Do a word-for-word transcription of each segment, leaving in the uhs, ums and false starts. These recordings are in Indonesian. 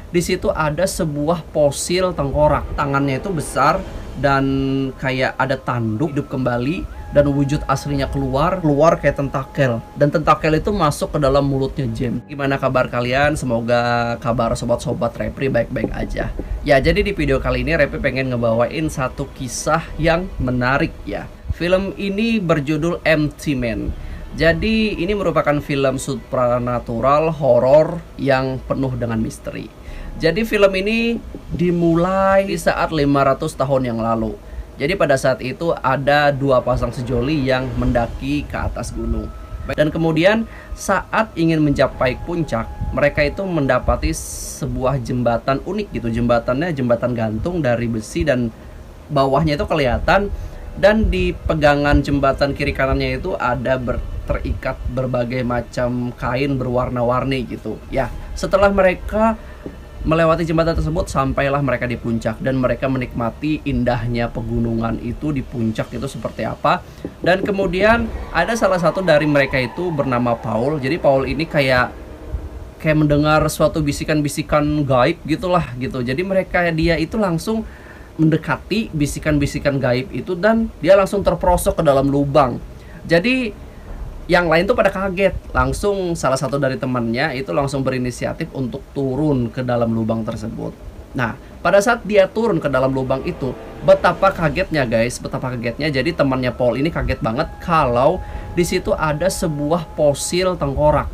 di situ ada sebuah fosil tengkorak. Tangannya itu besar dan kayak ada tanduk hidup kembali, dan wujud aslinya keluar keluar kayak tentakel, dan tentakel itu masuk ke dalam mulutnya James. Gimana kabar kalian? Semoga kabar sobat-sobat Repri baik-baik aja ya. Jadi di video kali ini Repri pengen ngebawain satu kisah yang menarik ya. Film ini berjudul Empty Man. Jadi ini merupakan film supranatural horor yang penuh dengan misteri. Jadi film ini dimulai di saat lima ratus tahun yang lalu. Jadi pada saat itu ada dua pasang sejoli yang mendaki ke atas gunung. Dan kemudian saat ingin mencapai puncak, mereka itu mendapati sebuah jembatan unik gitu. Jembatannya jembatan gantung dari besi dan bawahnya itu kelihatan. Dan di pegangan jembatan kiri kanannya itu ada ber, terikat berbagai macam kain berwarna-warni gitu. Ya, setelah mereka melewati jembatan tersebut, sampailah mereka di puncak, dan mereka menikmati indahnya pegunungan itu di puncak itu seperti apa. Dan kemudian ada salah satu dari mereka itu bernama Paul. Jadi Paul ini kayak kayak mendengar suatu bisikan-bisikan gaib gitulah gitu. Jadi mereka dia itu langsung mendekati bisikan-bisikan gaib itu, dan dia langsung terperosok ke dalam lubang. Jadi yang lain tuh pada kaget. Langsung salah satu dari temannya itu langsung berinisiatif untuk turun ke dalam lubang tersebut. Nah, pada saat dia turun ke dalam lubang itu, betapa kagetnya guys, betapa kagetnya. Jadi temannya Paul ini kaget banget kalau di situ ada sebuah fosil tengkorak.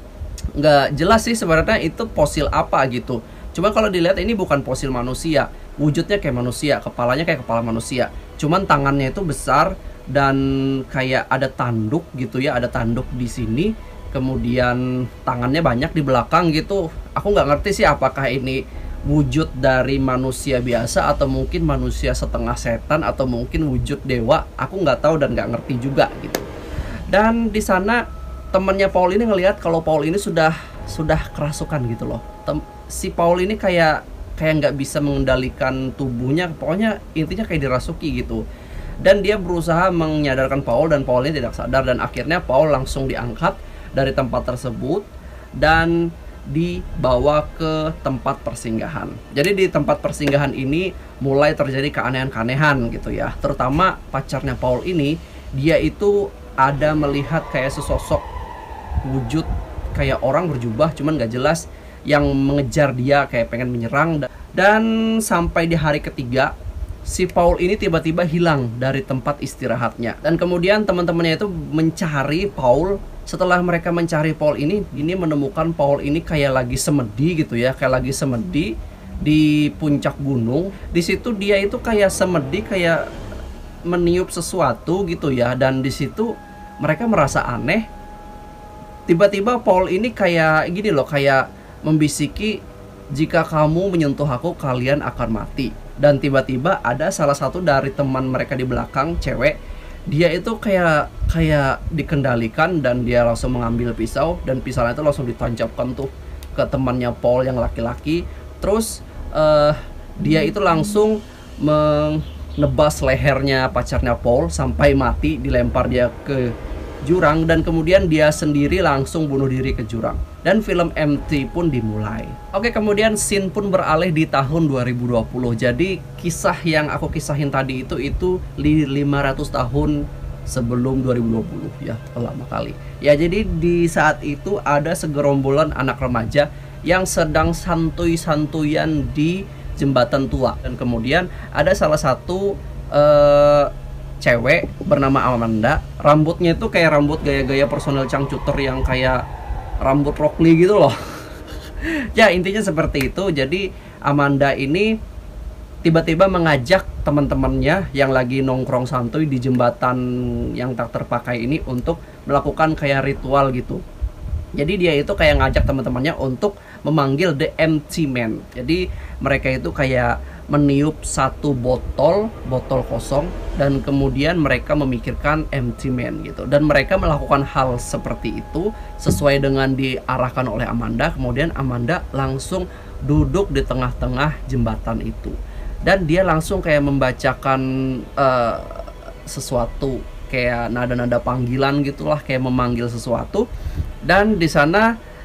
Nggak jelas sih sebenarnya itu fosil apa gitu. Cuma kalau dilihat ini bukan fosil manusia. Wujudnya kayak manusia, kepalanya kayak kepala manusia. Cuman tangannya itu besar dan kayak ada tanduk gitu ya, ada tanduk di sini, kemudian tangannya banyak di belakang gitu. Aku nggak ngerti sih apakah ini wujud dari manusia biasa atau mungkin manusia setengah setan atau mungkin wujud dewa. Aku nggak tahu dan nggak ngerti juga gitu. Dan di sana temannya Paul ini ngelihat kalau Paul ini sudah sudah kerasukan gitu loh. Tem si Paul ini kayak kayak nggak bisa mengendalikan tubuhnya, pokoknya intinya kayak dirasuki gitu. Dan dia berusaha menyadarkan Paul, dan Paul ini tidak sadar. Dan akhirnya Paul langsung diangkat dari tempat tersebut dan dibawa ke tempat persinggahan. Jadi di tempat persinggahan ini mulai terjadi keanehan-keanehan gitu ya. Terutama pacarnya Paul ini, dia itu ada melihat kayak sesosok wujud kayak orang berjubah cuman gak jelas yang mengejar dia, kayak pengen menyerang. Dan sampai di hari ketiga si Paul ini tiba-tiba hilang dari tempat istirahatnya. Dan kemudian teman-temannya itu mencari Paul. Setelah mereka mencari Paul ini, ini menemukan Paul ini kayak lagi semedi gitu ya, kayak lagi semedi di puncak gunung. Di situ dia itu kayak semedi, kayak meniup sesuatu gitu ya. Dan di situ mereka merasa aneh. Tiba-tiba Paul ini kayak gini loh, kayak membisiki, jika kamu menyentuh aku, kalian akan mati. Dan tiba-tiba ada salah satu dari teman mereka di belakang, cewek, dia itu kayak kayak dikendalikan, dan dia langsung mengambil pisau, dan pisaunya itu langsung ditancapkan tuh ke temannya Paul yang laki-laki. Terus uh, dia itu langsung menebas lehernya pacarnya Paul sampai mati, dilempar dia ke jurang, dan kemudian dia sendiri langsung bunuh diri ke jurang. Dan film Empty pun dimulai. Oke, kemudian scene pun beralih di tahun dua ribu dua puluh. Jadi kisah yang aku kisahin tadi itu itu lima ratus tahun sebelum dua ribu dua puluh ya, lama kali. Ya, jadi di saat itu ada segerombolan anak remaja yang sedang santuy-santuyan di jembatan tua. Dan kemudian ada salah satu uh, cewek bernama Amanda. Rambutnya itu kayak rambut gaya-gaya personel Changcuter yang kayak rambut Rock Lee gitu loh. Ya, intinya seperti itu. Jadi Amanda ini tiba-tiba mengajak teman-temannya yang lagi nongkrong santuy di jembatan yang tak terpakai ini untuk melakukan kayak ritual gitu. Jadi dia itu kayak ngajak teman-temannya untuk memanggil The Empty Man. Jadi mereka itu kayak meniup satu botol, botol kosong, dan kemudian mereka memikirkan Empty Man gitu. Dan mereka melakukan hal seperti itu sesuai dengan diarahkan oleh Amanda. Kemudian Amanda langsung duduk di tengah-tengah jembatan itu. Dan dia langsung kayak membacakan uh, sesuatu, kayak nada-nada panggilan gitulah, kayak memanggil sesuatu. Dan di sana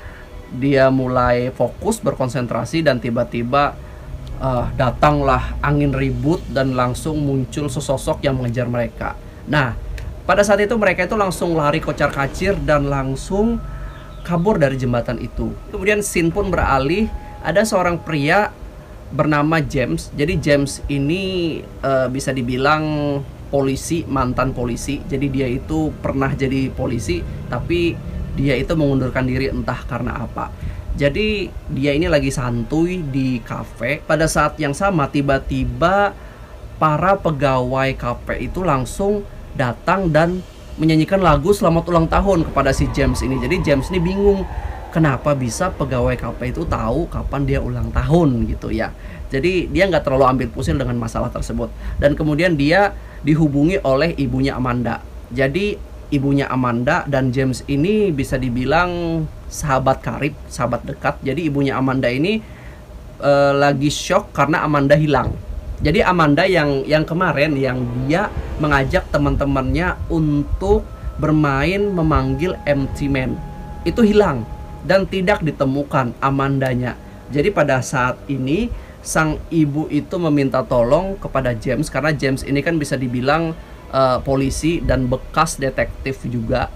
dia mulai fokus berkonsentrasi dan tiba-tiba uh, datanglah angin ribut dan langsung muncul sesosok yang mengejar mereka. Nah, pada saat itu mereka itu langsung lari kocar-kacir dan langsung kabur dari jembatan itu. Kemudian scene pun beralih, ada seorang pria bernama James. Jadi James ini uh, bisa dibilang polisi, mantan polisi. Jadi dia itu pernah jadi polisi, tapi dia itu mengundurkan diri entah karena apa. Jadi dia ini lagi santuy di kafe. Pada saat yang sama tiba-tiba para pegawai kafe itu langsung datang dan menyanyikan lagu selamat ulang tahun kepada si James ini. Jadi James ini bingung, kenapa bisa pegawai kafe itu tahu kapan dia ulang tahun gitu ya. Jadi dia nggak terlalu ambil pusing dengan masalah tersebut. Dan kemudian dia dihubungi oleh ibunya Amanda. Jadi ibunya Amanda dan James ini bisa dibilang sahabat karib, sahabat dekat. Jadi ibunya Amanda ini e, lagi shock karena Amanda hilang. Jadi Amanda yang yang kemarin yang dia mengajak teman-temannya untuk bermain memanggil empty man itu hilang dan tidak ditemukan Amandanya. Jadi pada saat ini sang ibu itu meminta tolong kepada James karena James ini kan bisa dibilang Uh, polisi dan bekas detektif juga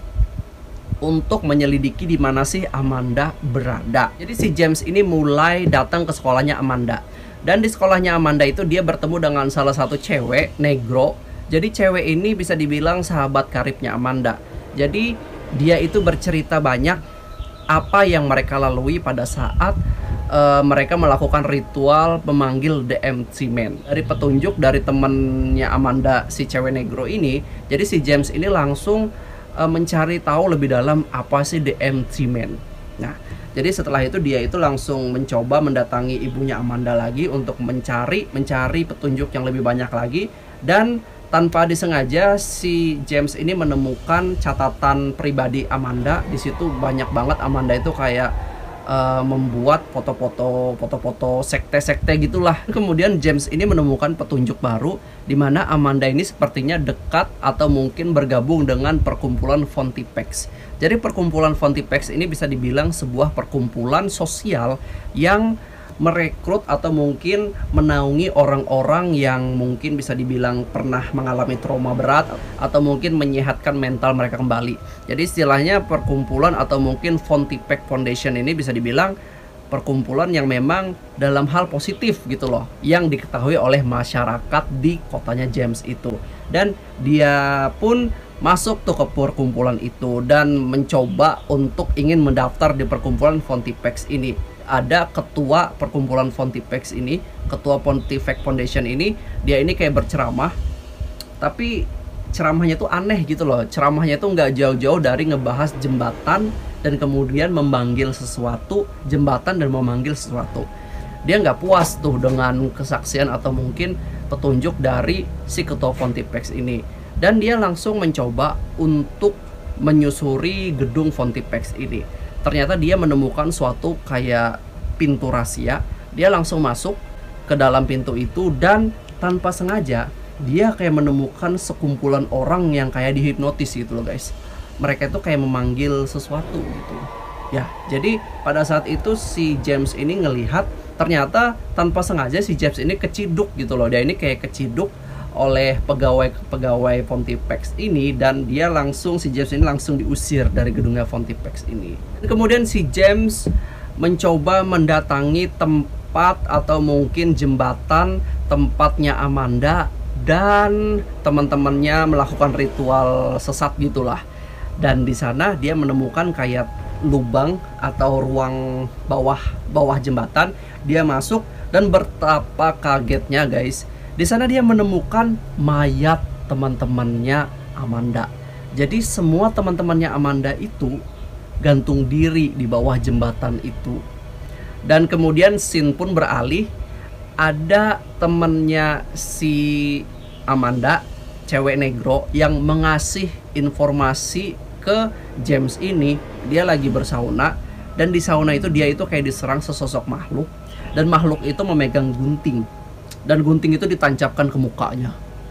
untuk menyelidiki di mana sih Amanda berada. Jadi si James ini mulai datang ke sekolahnya Amanda. Dan di sekolahnya Amanda itu dia bertemu dengan salah satu cewek negro. Jadi cewek ini bisa dibilang sahabat karibnya Amanda. Jadi dia itu bercerita banyak apa yang mereka lalui pada saat Uh, mereka melakukan ritual memanggil The Empty Man. Dari petunjuk dari temennya Amanda si cewek negro ini, jadi si James ini langsung uh, mencari tahu lebih dalam apa sih The Empty Man. Nah, jadi setelah itu dia itu langsung mencoba mendatangi ibunya Amanda lagi untuk mencari mencari petunjuk yang lebih banyak lagi. Dan tanpa disengaja si James ini menemukan catatan pribadi Amanda. Di situ banyak banget Amanda itu kayak Uh, membuat foto-foto foto-foto sekte-sekte gitulah. Kemudian James ini menemukan petunjuk baru di mana Amanda ini sepertinya dekat atau mungkin bergabung dengan perkumpulan Pontifex. Jadi perkumpulan Pontifex ini bisa dibilang sebuah perkumpulan sosial yang merekrut atau mungkin menaungi orang-orang yang mungkin bisa dibilang pernah mengalami trauma berat atau mungkin menyehatkan mental mereka kembali. Jadi istilahnya perkumpulan atau mungkin Pontifex Foundation ini bisa dibilang perkumpulan yang memang dalam hal positif gitu loh, yang diketahui oleh masyarakat di kotanya James itu. Dan dia pun masuk tuh ke perkumpulan itu dan mencoba untuk ingin mendaftar di perkumpulan Pontifex ini. Ada ketua perkumpulan Pontifex ini, ketua Pontifex Foundation ini, dia ini kayak berceramah, tapi ceramahnya tuh aneh gitu loh. Ceramahnya tuh nggak jauh-jauh dari ngebahas jembatan dan kemudian memanggil sesuatu, jembatan dan memanggil sesuatu. Dia nggak puas tuh dengan kesaksian atau mungkin petunjuk dari si ketua Pontifex ini, dan dia langsung mencoba untuk menyusuri gedung Pontifex ini. Ternyata dia menemukan suatu kayak pintu rahasia. Dia langsung masuk ke dalam pintu itu dan tanpa sengaja dia kayak menemukan sekumpulan orang yang kayak dihipnotis gitu loh guys. Mereka itu kayak memanggil sesuatu gitu. Ya, jadi pada saat itu si James ini ngelihat ternyata tanpa sengaja si James ini keciduk gitu loh. Dia ini kayak keciduk oleh pegawai-pegawai Pontifex ini dan dia langsung si James ini langsung diusir dari gedungnya Pontifex ini. Dan kemudian si James mencoba mendatangi tempat atau mungkin jembatan tempatnya Amanda dan teman-temannya melakukan ritual sesat gitulah. Dan di sana dia menemukan kayak lubang atau ruang bawah bawah jembatan. Dia masuk dan betapa kagetnya guys. Di sana dia menemukan mayat teman-temannya Amanda. Jadi semua teman-temannya Amanda itu gantung diri di bawah jembatan itu. Dan kemudian scene pun beralih. Ada temannya si Amanda, cewek negro, yang mengasih informasi ke James ini. Dia lagi bersauna dan di sauna itu dia itu kayak diserang sesosok makhluk. Dan makhluk itu memegang gunting. Dan gunting itu ditancapkan ke mukanya.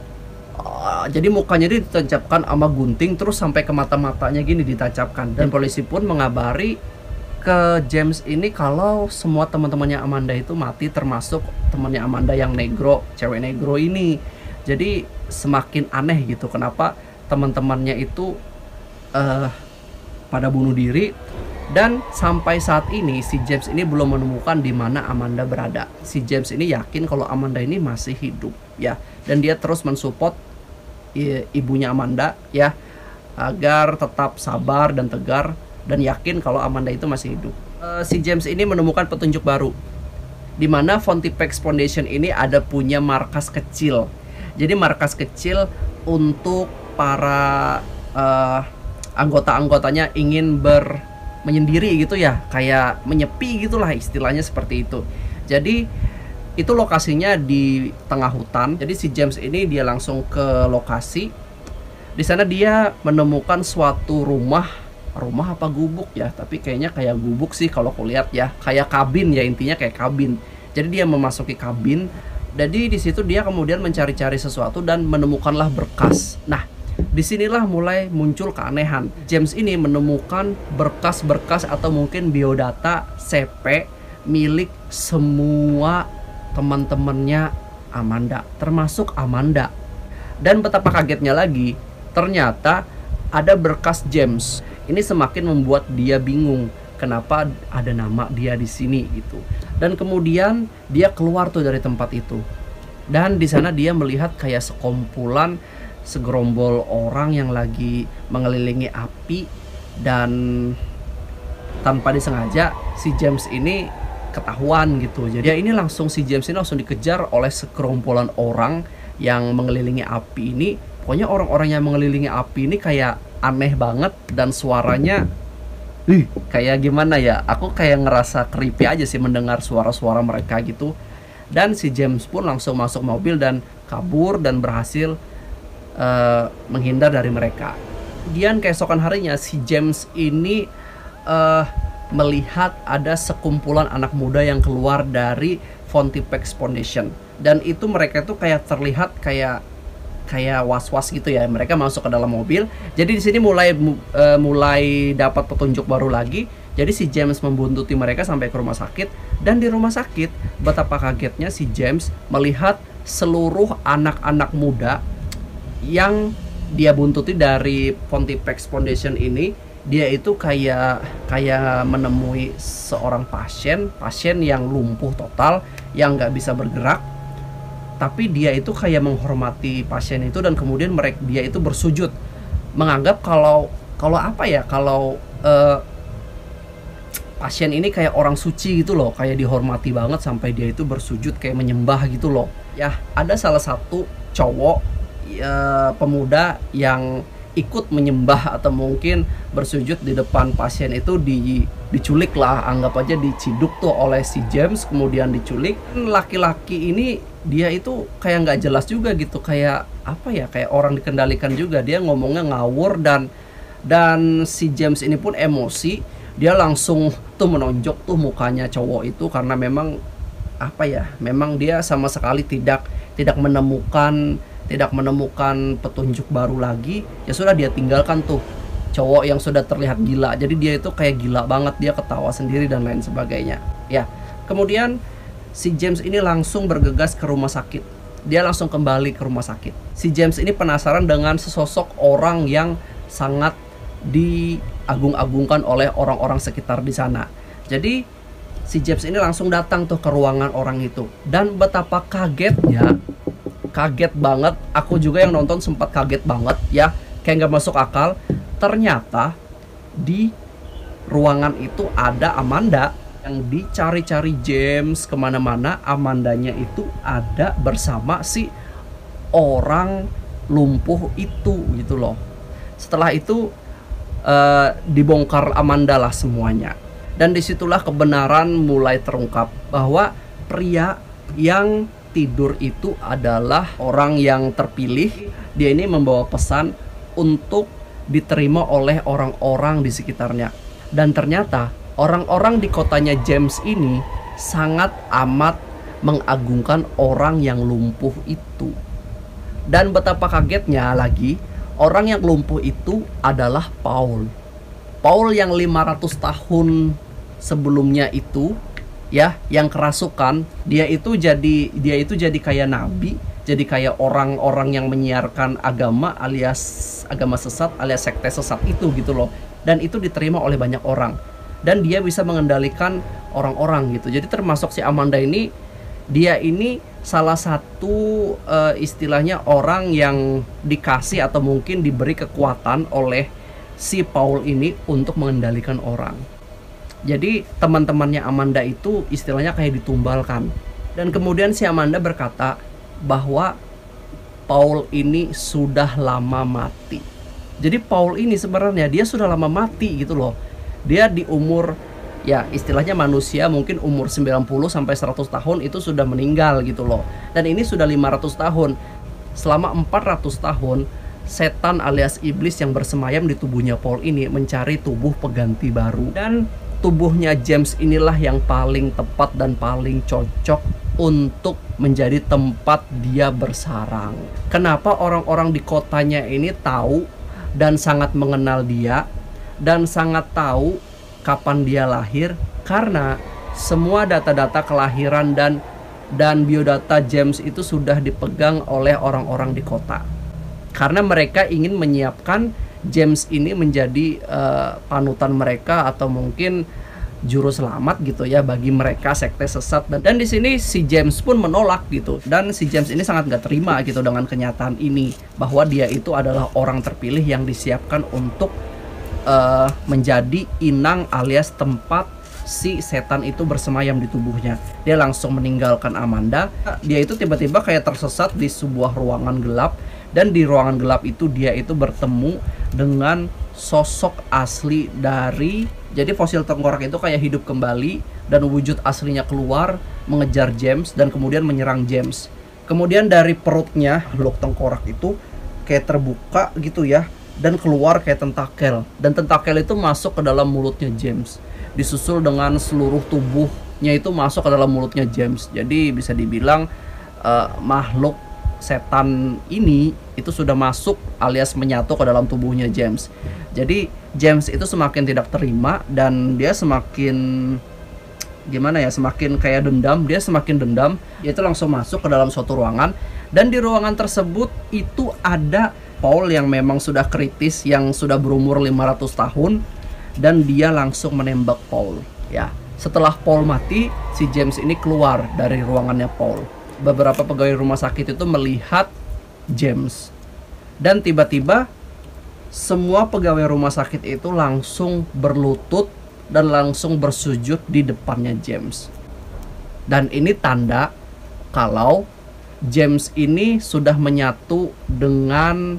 Uh, jadi mukanya dia ditancapkan sama gunting terus sampai ke mata-matanya gini ditancapkan. Dan polisi pun mengabari ke James ini kalau semua teman-temannya Amanda itu mati, termasuk temannya Amanda yang negro, cewek negro ini. Jadi semakin aneh gitu, kenapa teman-temannya itu uh, pada bunuh diri. Dan sampai saat ini si James ini belum menemukan di mana Amanda berada. Si James ini yakin kalau Amanda ini masih hidup ya, dan dia terus mensupport ibunya Amanda ya, agar tetap sabar dan tegar dan yakin kalau Amanda itu masih hidup. Uh, si James ini menemukan petunjuk baru, di mana Pontifex Foundation ini ada punya markas kecil. Jadi markas kecil untuk para uh, anggota-anggotanya ingin ber menyendiri gitu ya, kayak menyepi gitulah istilahnya seperti itu. Jadi itu lokasinya di tengah hutan. Jadi si James ini dia langsung ke lokasi. Di sana dia menemukan suatu rumah, rumah apa gubuk ya, tapi kayaknya kayak gubuk sih kalau aku lihat ya, kayak kabin ya, intinya kayak kabin. Jadi dia memasuki kabin. Jadi di situ dia kemudian mencari-cari sesuatu dan menemukanlah berkas. Nah, disinilah mulai muncul keanehan. James ini menemukan berkas-berkas atau mungkin biodata C P milik semua teman-temannya Amanda, termasuk Amanda. Dan betapa kagetnya lagi, ternyata ada berkas James. Ini semakin membuat dia bingung, kenapa ada nama dia di sini gitu. Dan kemudian dia keluar tuh dari tempat itu. Dan di sana dia melihat kayak sekumpulan, segerombol orang yang lagi mengelilingi api, dan tanpa disengaja si James ini ketahuan gitu. Jadi ya ini langsung si James ini langsung dikejar oleh segerombolan orang yang mengelilingi api ini. Pokoknya orang-orang yang mengelilingi api ini kayak aneh banget, dan suaranya ih, kayak gimana ya, aku kayak ngerasa creepy aja sih mendengar suara-suara mereka gitu. Dan si James pun langsung masuk mobil dan kabur dan berhasil Uh, menghindar dari mereka. Kemudian keesokan harinya si James ini uh, melihat ada sekumpulan anak muda yang keluar dari Pontifex Foundation, dan itu mereka tuh kayak terlihat kayak kayak was-was gitu ya. Mereka masuk ke dalam mobil. Jadi di sini mulai uh, mulai dapat petunjuk baru lagi. Jadi si James membuntuti mereka sampai ke rumah sakit, dan di rumah sakit betapa kagetnya si James melihat seluruh anak-anak muda yang dia buntuti dari Pontifex Foundation ini. Dia itu kayak kayak menemui seorang pasien, pasien yang lumpuh total, yang nggak bisa bergerak. Tapi dia itu kayak menghormati pasien itu, dan kemudian mereka dia itu bersujud, menganggap kalau kalau apa ya, kalau uh, pasien ini kayak orang suci gitu loh, kayak dihormati banget sampai dia itu bersujud kayak menyembah gitu loh. Ya, ada salah satu cowok ya, pemuda yang ikut menyembah atau mungkin bersujud di depan pasien itu, di, diculik lah, anggap aja diciduk tuh oleh si James, kemudian diculik. Laki-laki ini dia itu kayak nggak jelas juga gitu, kayak apa ya, kayak orang dikendalikan juga, dia ngomongnya ngawur, dan dan si James ini pun emosi, dia langsung tuh menonjok tuh mukanya cowok itu, karena memang apa ya, memang dia sama sekali tidak tidak menemukan tidak menemukan petunjuk baru lagi. Ya sudah, dia tinggalkan tuh cowok yang sudah terlihat gila. Jadi dia itu kayak gila banget, dia ketawa sendiri dan lain sebagainya ya. Kemudian si James ini langsung bergegas ke rumah sakit. Dia langsung kembali ke rumah sakit. Si James ini penasaran dengan sesosok orang yang sangat diagung-agungkan oleh orang-orang sekitar di sana. Jadi si James ini langsung datang tuh ke ruangan orang itu, dan betapa kagetnya, kaget banget, aku juga yang nonton sempat kaget banget ya, kayak nggak masuk akal. Ternyata di ruangan itu ada Amanda, yang dicari-cari James kemana-mana. Amandanya itu ada bersama si orang lumpuh itu gitu loh. Setelah itu uh, dibongkar Amanda lah semuanya, dan disitulah kebenaran mulai terungkap bahwa pria yang tidur itu adalah orang yang terpilih. Dia ini membawa pesan untuk diterima oleh orang-orang di sekitarnya. Dan ternyata orang-orang di kotanya James ini sangat amat mengagungkan orang yang lumpuh itu. Dan betapa kagetnya lagi, orang yang lumpuh itu adalah Paul. Paul yang lima ratus tahun sebelumnya itu ya yang kerasukan, dia itu jadi dia itu jadi kayak nabi, jadi kayak orang-orang yang menyiarkan agama alias agama sesat alias sekte sesat itu gitu loh. Dan itu diterima oleh banyak orang. Dan dia bisa mengendalikan orang-orang gitu. Jadi termasuk si Amanda ini, dia ini salah satu uh, istilahnya orang yang dikasih atau mungkin diberi kekuatan oleh si Paul ini untuk mengendalikan orang. Jadi teman-temannya Amanda itu istilahnya kayak ditumbalkan. Dan kemudian si Amanda berkata bahwa Paul ini sudah lama mati. Jadi Paul ini sebenarnya dia sudah lama mati gitu loh. Dia di umur, ya istilahnya manusia mungkin umur sembilan puluh sampai seratus tahun itu sudah meninggal gitu loh. Dan ini sudah lima ratus tahun. Selama empat ratus tahun, setan alias iblis yang bersemayam di tubuhnya Paul ini mencari tubuh pengganti baru. Dan tubuhnya James inilah yang paling tepat dan paling cocok untuk menjadi tempat dia bersarang. Kenapa orang-orang di kotanya ini tahu dan sangat mengenal dia dan sangat tahu kapan dia lahir? Karena semua data-data kelahiran dan dan biodata James itu sudah dipegang oleh orang-orang di kota. Karena mereka ingin menyiapkan James ini menjadi uh, panutan mereka atau mungkin juru selamat gitu ya bagi mereka sekte sesat. Dan, dan di sini si James pun menolak gitu. Dan si James ini sangat gak terima gitu dengan kenyataan ini, bahwa dia itu adalah orang terpilih yang disiapkan untuk Uh, menjadi inang alias tempat si setan itu bersemayam di tubuhnya. Dia langsung meninggalkan Amanda. Dia itu tiba-tiba kayak tersesat di sebuah ruangan gelap. Dan di ruangan gelap itu dia itu bertemu dengan sosok asli dari, jadi fosil tengkorak itu kayak hidup kembali dan wujud aslinya keluar mengejar James dan kemudian menyerang James. Kemudian dari perutnya blok tengkorak itu kayak terbuka gitu ya, dan keluar kayak tentakel. Dan tentakel itu masuk ke dalam mulutnya James, disusul dengan seluruh tubuhnya itu masuk ke dalam mulutnya James. Jadi bisa dibilang uh, makhluk setan ini itu sudah masuk alias menyatu ke dalam tubuhnya James. Jadi James itu semakin tidak terima dan dia semakin gimana ya, semakin kayak dendam. Dia semakin dendam, dia itu langsung masuk ke dalam suatu ruangan. Dan di ruangan tersebut itu ada Paul yang memang sudah kritis, yang sudah berumur lima ratus tahun, dan dia langsung menembak Paul. Ya, setelah Paul mati, si James ini keluar dari ruangannya Paul. Beberapa pegawai rumah sakit itu melihat James, dan tiba-tiba semua pegawai rumah sakit itu langsung berlutut dan langsung bersujud di depannya James. Dan ini tanda kalau James ini sudah menyatu dengan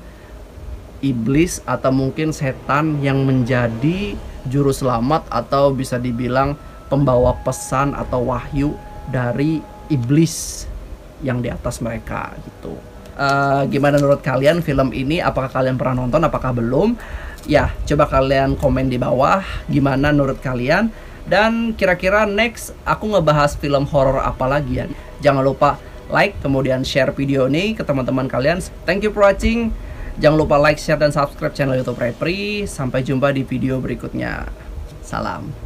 iblis atau mungkin setan yang menjadi juru selamat atau bisa dibilang pembawa pesan atau wahyu dari iblis yang di atas mereka gitu. Uh, gimana menurut kalian film ini? Apakah kalian pernah nonton? Apakah belum? Ya, coba kalian komen di bawah gimana menurut kalian. Dan kira-kira next aku ngebahas film horor apa lagi ya. Jangan lupa like, kemudian share video ini ke teman-teman kalian. Thank you for watching. Jangan lupa like, share, dan subscribe channel YouTube Repri. Sampai jumpa di video berikutnya. Salam.